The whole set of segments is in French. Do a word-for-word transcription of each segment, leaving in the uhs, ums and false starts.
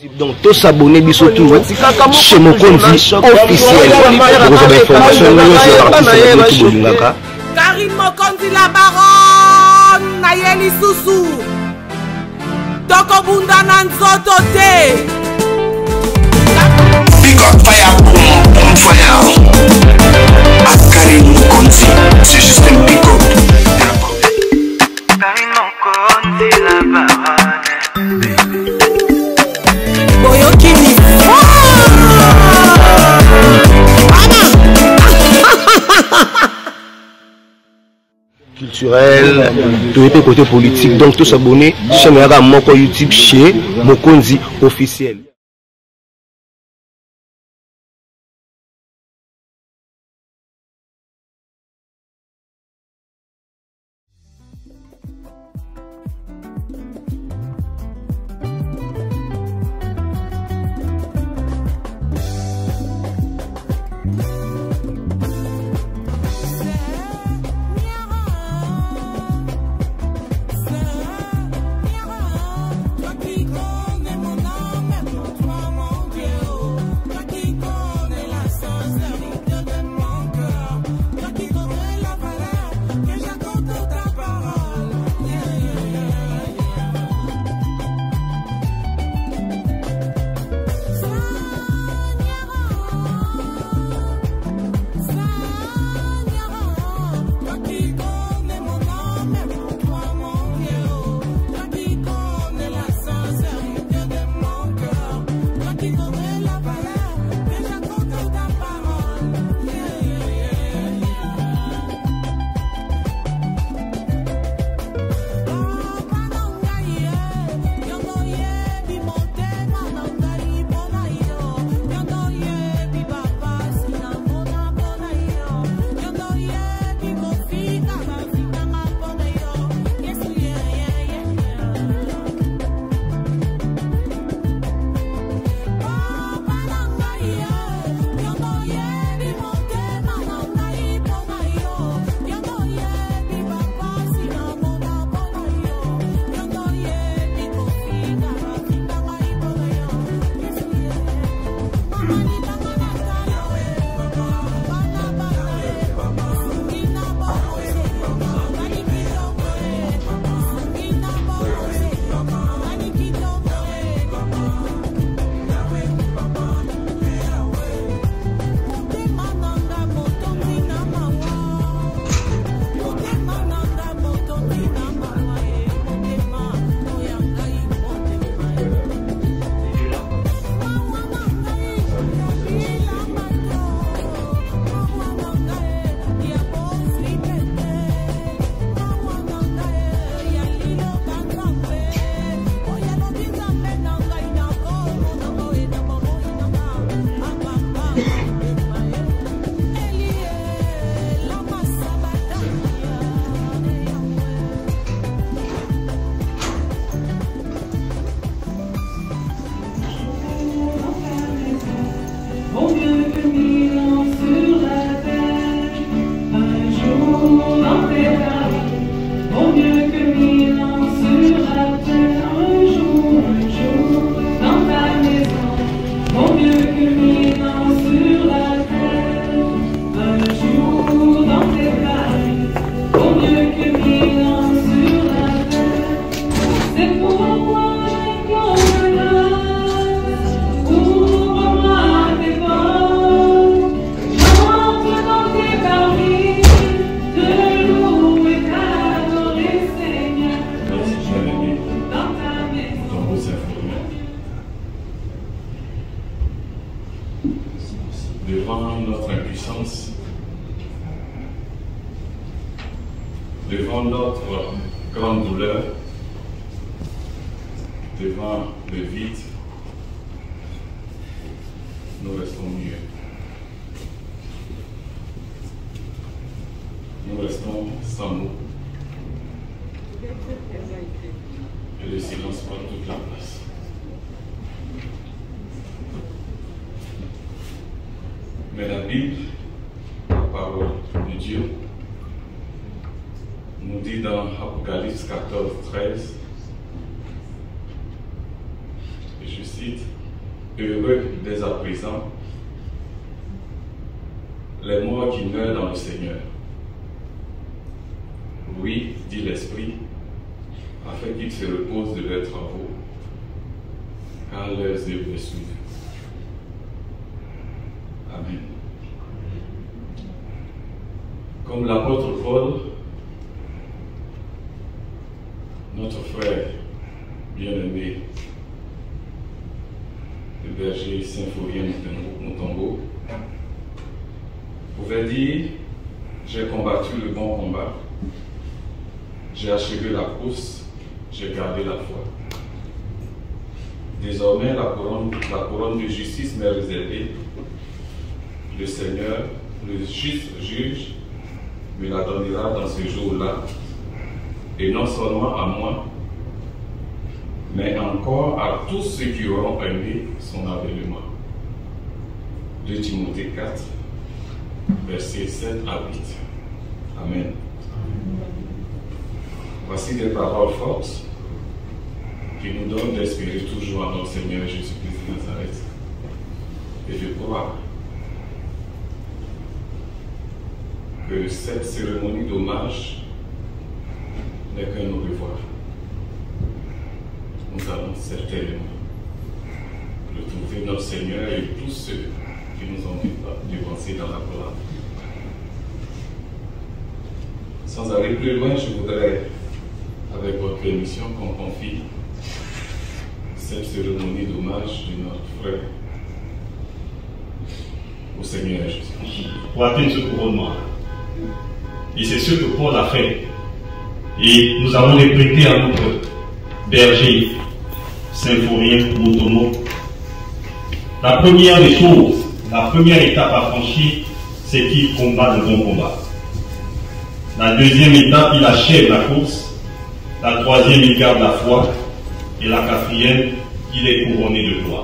Donc, tous s'abonner bisotou chez Mokonzi officiel. Vous avez information Karine Mokonzi la baronne Nayeli Sousou Toko Bunda Nanzoto te Big up fire, boom, boom fire. À Karine Mokonzi, c'est juste un big up. Karine Mokonzi la baronne. Boyokini culturel, tout était côté politique. Donc, tous s'abonner chez Moko YouTube chez Mokonzi officiel. Devant notre impuissance, devant notre grande douleur, devant le vide, nous restons muets. Nous restons sans mots. Et le silence prend toute la place. Mais la Bible, la parole de Dieu, nous dit dans Apocalypse quatorze, treize, et je cite, cite, heureux dès à présent les morts qui meurent dans le Seigneur. Oui, dit l'Esprit, afin qu'ils se reposent de leurs travaux, car leurs œuvres suivent. Amen. Comme l'apôtre Paul, notre frère bien-aimé, le berger Symphorien Mutombo, pouvait dire: j'ai combattu le bon combat, j'ai achevé la course, j'ai gardé la foi. Désormais, la couronne, la couronne de justice m'est réservée. Le Seigneur, le juste juge, me la donnera dans ce jour-là, et non seulement à moi, mais encore à tous ceux qui auront aimé son avènement. deux Timothée quatre, versets sept à huit. Amen. Voici des paroles fortes qui nous donnent d'espérer toujours en notre Seigneur Jésus-Christ de Nazareth et de croire que cette cérémonie d'hommage n'est qu'un au revoir. Nous allons certainement retrouver notre Seigneur et tous ceux qui nous ont dévancés dans la gloire. Sans aller plus loin, je voudrais, avec votre permission, qu'on confie cette cérémonie d'hommage de notre frère au Seigneur Jésus. Pour atteindre ce couronnement. Et c'est ce que Paul a fait. Et nous avons les prêté à notre berger, Symphorien Mutombo. La première des choses, la première étape à franchir, c'est qu'il combat le bon combat. La deuxième étape, il achève la course. La troisième, il garde la foi. Et la quatrième, il est couronné de gloire.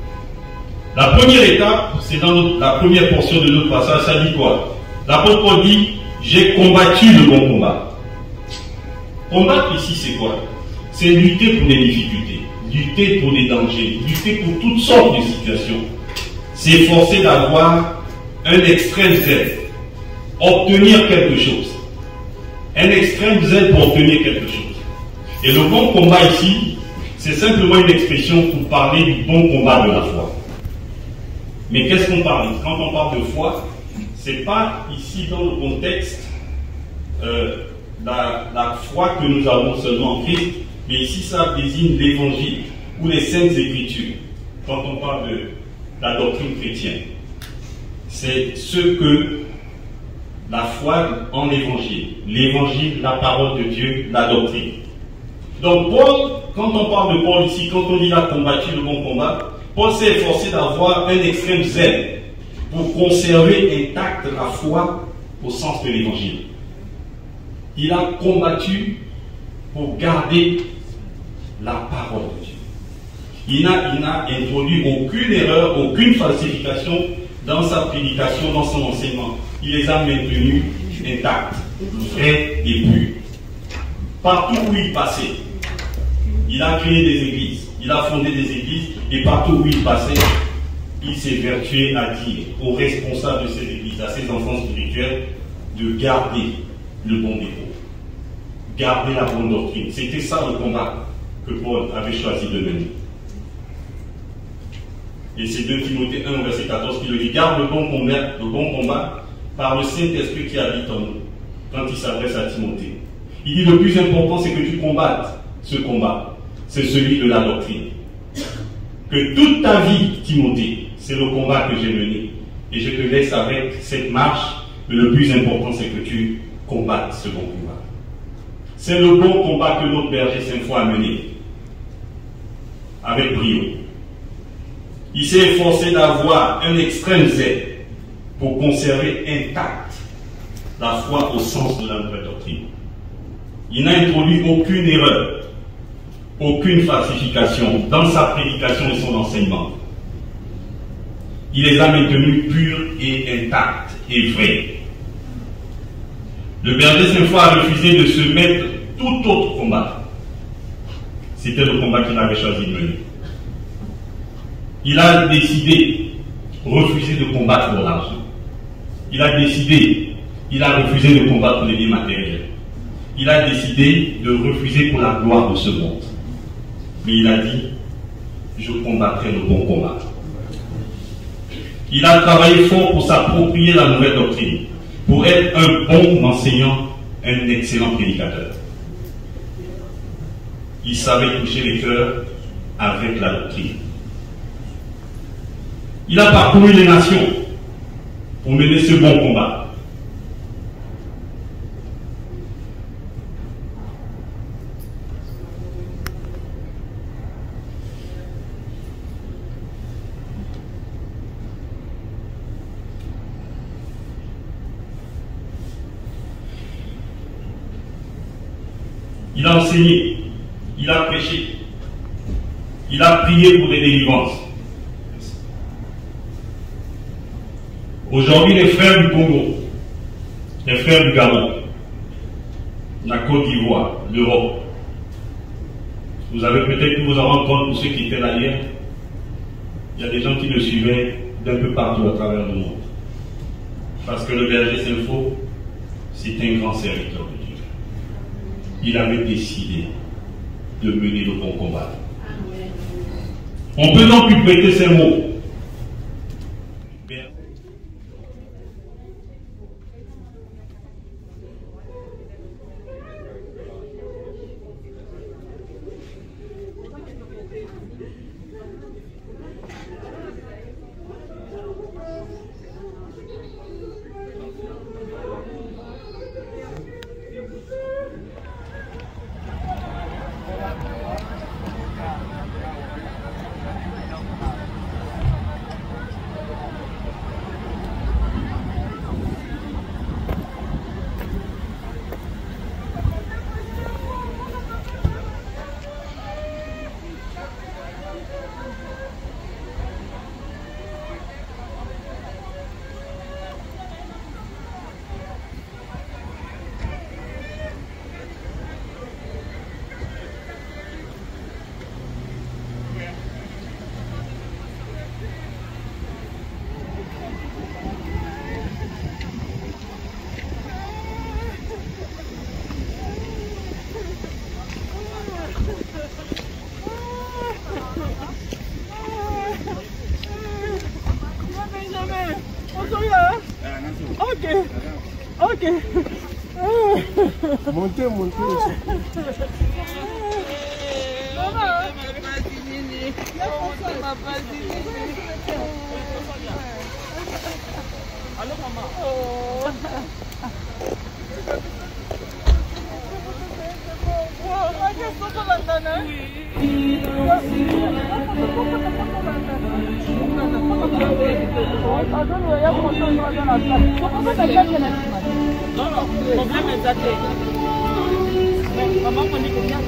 La première étape, c'est dans notre, la première portion de notre passage, ça dit quoi? L'apôtre Paul dit: j'ai combattu le bon combat. Combattre ici, c'est quoi? C'est lutter pour les difficultés, lutter pour les dangers, lutter pour toutes sortes de situations. S'efforcer d'avoir un extrême zèle, obtenir quelque chose. Un extrême zèle pour obtenir quelque chose. Et le bon combat ici, c'est simplement une expression pour parler du bon combat de la foi. Mais qu'est-ce qu'on parle? Quand on parle de foi, c'est pas ici dans le contexte euh, la, la foi que nous avons seulement en Christ, mais ici ça désigne l'évangile ou les saintes écritures. Quand on parle de la doctrine chrétienne, c'est ce que la foi en l'évangile, l'évangile, la parole de Dieu, la doctrine. Donc Paul, quand on parle de Paul ici, quand on dit qu'il a combattu le bon combat, Paul s'est efforcé d'avoir un extrême zèle pour conserver intacte la foi au sens de l'évangile. Il a combattu pour garder la parole de Dieu. Il n'a, il n'a introduit aucune erreur, aucune falsification dans sa prédication, dans son enseignement. Il les a maintenus intacts, vrais et purs. Partout où il passait, il a créé des églises, il a fondé des églises, et partout où il passait, il s'est vertué à dire aux responsables de ces églises, à ses enfants spirituels, de garder le bon dépôt, garder la bonne doctrine. C'était ça le combat que Paul avait choisi de mener. Et c'est deux Timothée un, verset quatorze, qui le dit: garde le bon combat, le bon combat par le Saint-Esprit qui habite en nous, quand il s'adresse à Timothée. Il dit: le plus important, c'est que tu combattes ce combat, c'est celui de la doctrine. Que toute ta vie, Timothée, c'est le combat que j'ai mené. Et je te laisse avec cette marche, mais le plus important, c'est que tu combattes ce bon combat. C'est le bon combat que notre berger Saint-Foy a mené, avec brio. Il s'est efforcé d'avoir un extrême zèle pour conserver intacte la foi au sens de la nouvelle doctrine. Il n'a introduit aucune erreur, aucune falsification dans sa prédication et son enseignement. Il les a maintenus purs et intacts et vrais. Le berger Saint-Foy a refusé de se mettre tout autre combat. C'était le combat qu'il avait choisi de mener. Il a décidé de refuser de combattre pour l'argent. Il a décidé, il a refusé de combattre pour les biens matériels. Il a décidé de refuser pour la gloire de ce monde. Mais il a dit, je combattrai le bon combat. Il a travaillé fort pour s'approprier la nouvelle doctrine, pour être un bon enseignant, un excellent prédicateur. Il savait toucher les cœurs avec la doctrine. Il a parcouru les nations pour mener ce bon combat. Il a enseigné, il a prêché, il a prié pour des délivrances. Aujourd'hui, les frères du Congo, les frères du Gabon, la Côte d'Ivoire, l'Europe, vous avez peut-être pu vous en rendre compte pour ceux qui étaient là hier, il y a des gens qui le suivaient d'un peu partout à travers le monde. Parce que le berger Saint-Faux, c'est un grand serviteur de Dieu. Il avait décidé de mener le bon combat. On peut donc lui prêter ces mots. Ok. Montez, montez. Maman, allô maman. Oh. Non, non, le problème est daté. Maman, on dit que bien.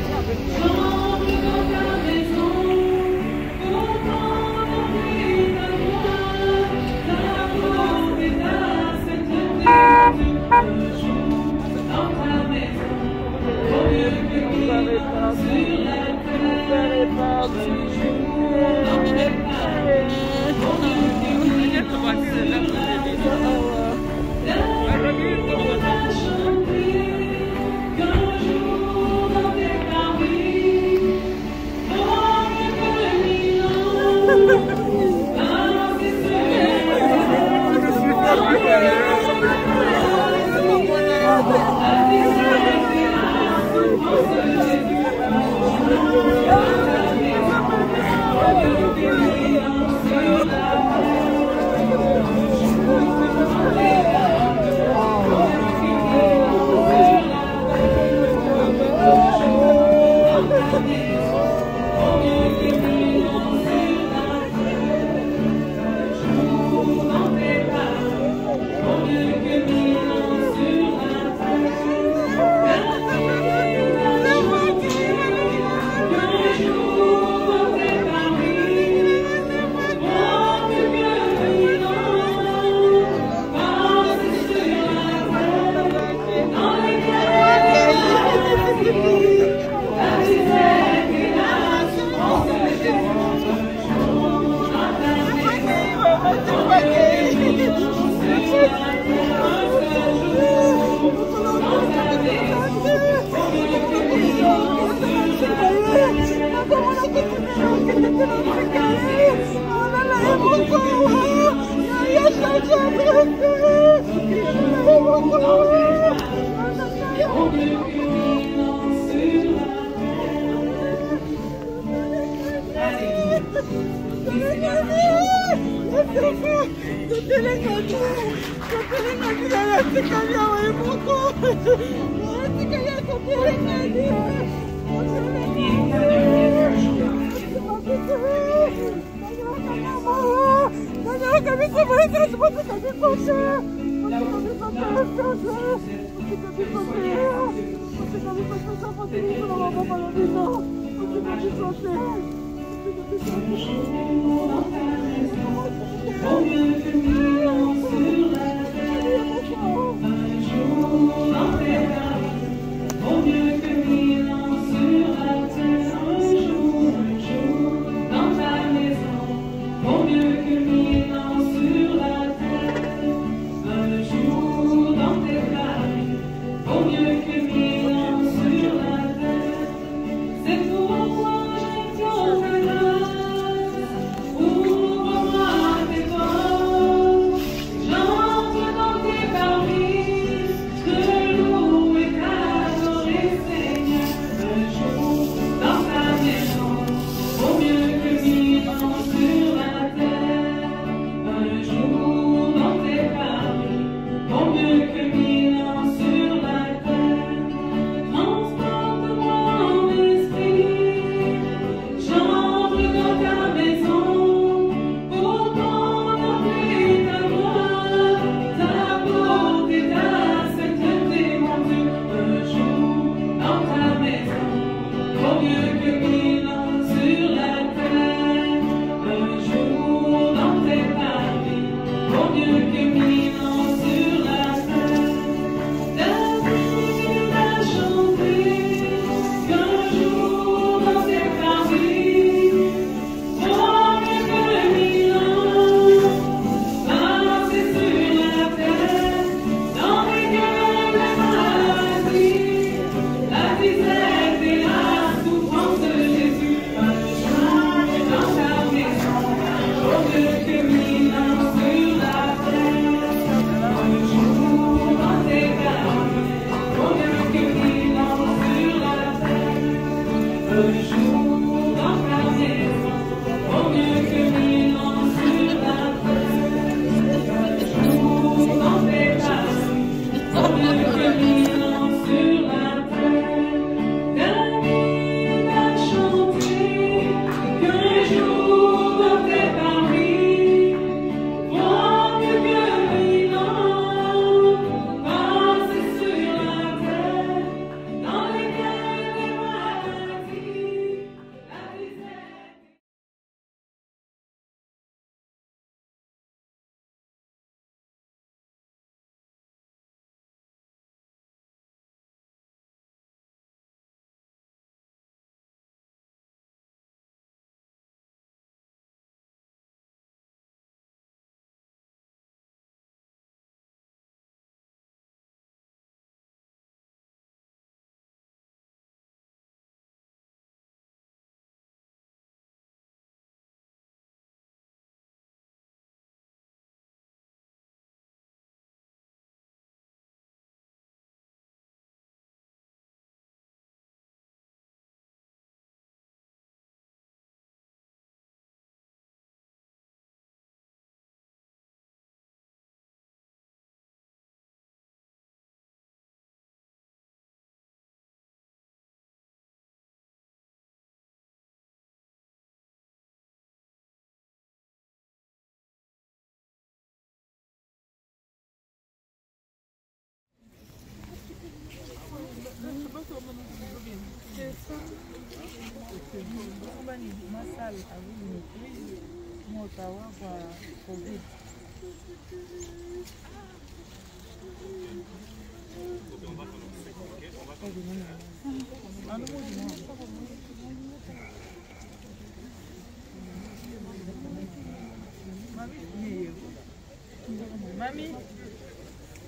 Mamie,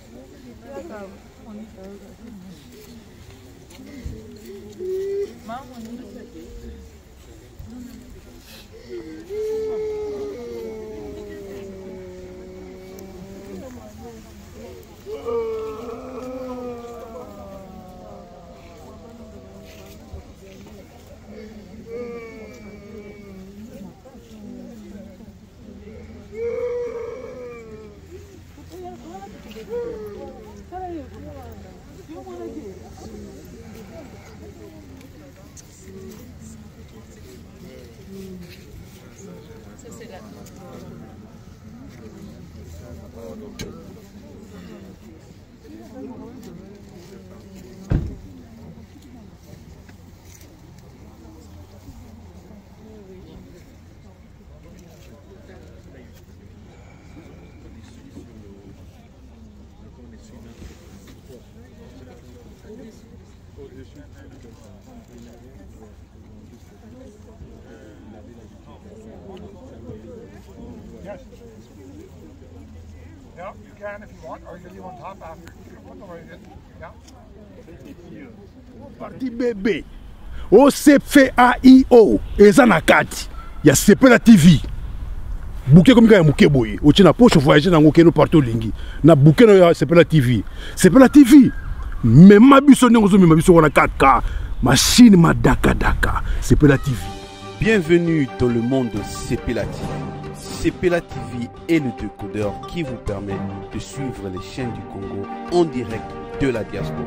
Yeah, you can if you want, or you can leave on top after. You can put them right in. Yeah. Parti bébé. O C F A I O. Eza na kati. Ya Sepela T V. Bouquet comme ya muke boye. O tina poche voyager na ngokeno partout lingi. Na bouquet na Sepela T V. Sepela T V. Même ma biso ndongo ma biso wana quatre K. Machine ma daka daka. Sepela T V. Bienvenue dans le monde de Sepela T V. Sepela T V est le décodeur qui vous permet de suivre les chaînes du Congo en direct de la diaspora.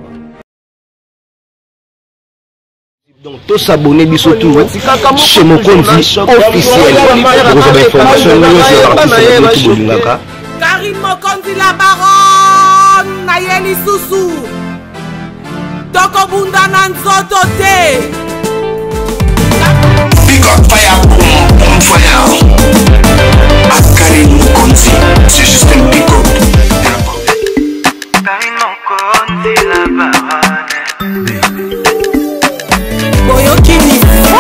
Donc, tous s'abonner biso tout chez Mokonzi officiel. Vous avez information nous Karim Mokonzi la baronne Nayeli Susu. Toko bunda nanzoto te. Big up fire, boom, boom fire. Akari Mokonzi, c'est juste un big up. Karim Mokonzi la baronne. Boyokini.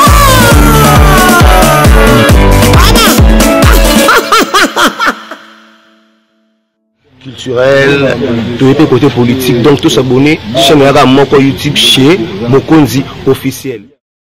Culturel, tout était côté politique. Donc tous s'abonner chez Moko YouTube chez Mokonzi officiel.